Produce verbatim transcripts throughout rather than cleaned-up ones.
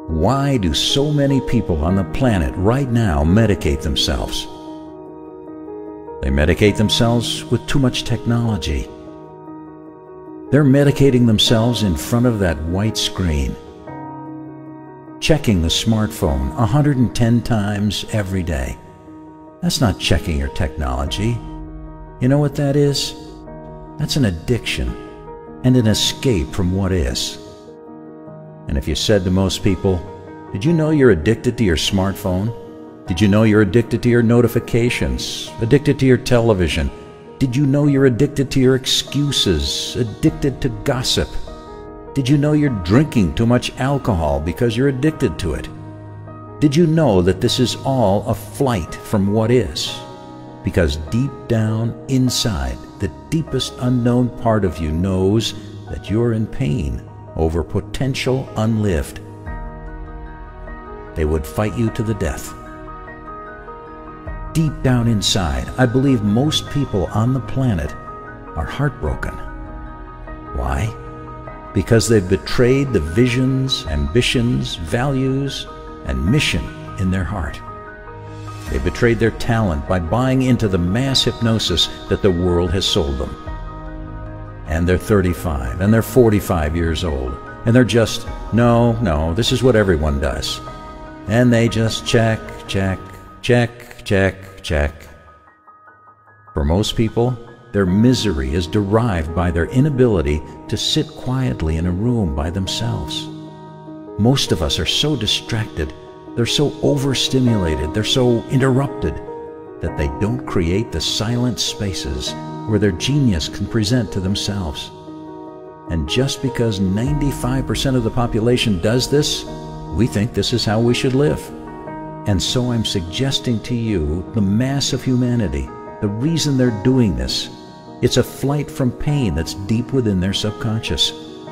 Why do so many people on the planet right now medicate themselves? They medicate themselves with too much technology. They're medicating themselves in front of that white screen, checking the smartphone one hundred ten times every day. That's not checking your technology. You know what that is? That's an addiction and an escape from what is. And if you said to most people, "Did you know you're addicted to your smartphone? Did you know you're addicted to your notifications? Addicted to your television? Did you know you're addicted to your excuses? Addicted to gossip? Did you know you're drinking too much alcohol because you're addicted to it? Did you know that this is all a flight from what is? Because deep down inside, the deepest unknown part of you knows that you're in pain over potential unlived. They would fight you to the death. Deep down inside, I believe most people on the planet are heartbroken. Why? Because they've betrayed the visions, ambitions, values, and mission in their heart. They betrayed their talent by buying into the mass hypnosis that the world has sold them. And they're thirty-five, and they're forty-five years old, and they're just, no, no, this is what everyone does. And they just check, check, check, check, check. For most people, their misery is derived by their inability to sit quietly in a room by themselves. Most of us are so distracted, they're so overstimulated, they're so interrupted, that they don't create the silent spaces where their genius can present to themselves. And just because ninety-five percent of the population does this, we think this is how we should live. And so I'm suggesting to you, the mass of humanity, the reason they're doing this, it's a flight from pain that's deep within their subconscious.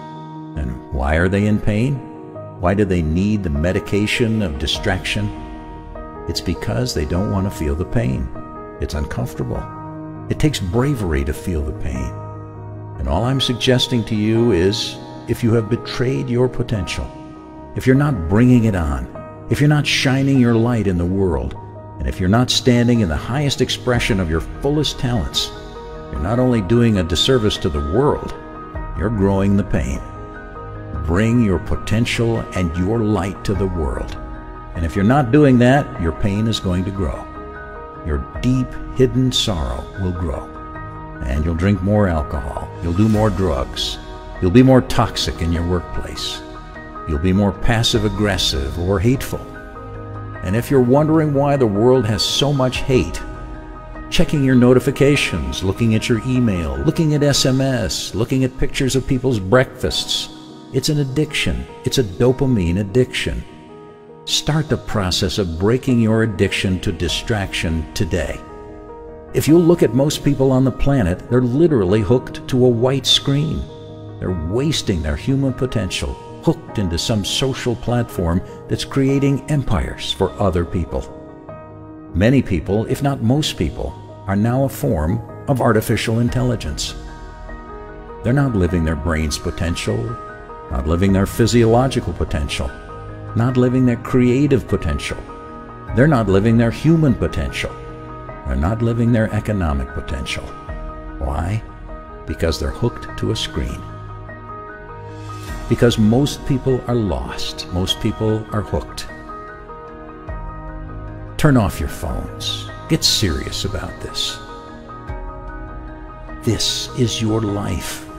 And why are they in pain? Why do they need the medication of distraction? It's because they don't want to feel the pain. It's uncomfortable. It takes bravery to feel the pain. And all I'm suggesting to you is, if you have betrayed your potential, if you're not bringing it on, if you're not shining your light in the world, and if you're not standing in the highest expression of your fullest talents, you're not only doing a disservice to the world, you're growing the pain. Bring your potential and your light to the world. And if you're not doing that, your pain is going to grow. Your deep, hidden sorrow will grow. And you'll drink more alcohol. You'll do more drugs. You'll be more toxic in your workplace. You'll be more passive-aggressive or hateful. And if you're wondering why the world has so much hate, checking your notifications, looking at your email, looking at S M S, looking at pictures of people's breakfasts, it's an addiction. It's a dopamine addiction. Start the process of breaking your addiction to distraction today. If you look at most people on the planet, they're literally hooked to a white screen. They're wasting their human potential, hooked into some social platform that's creating empires for other people. Many people, if not most people, are now a form of artificial intelligence. They're not living their brain's potential, not living their physiological potential, not living their creative potential. They're not living their human potential. They're not living their economic potential. Why? Because they're hooked to a screen. Because most people are lost. Most people are hooked. Turn off your phones. Get serious about this. This is your life.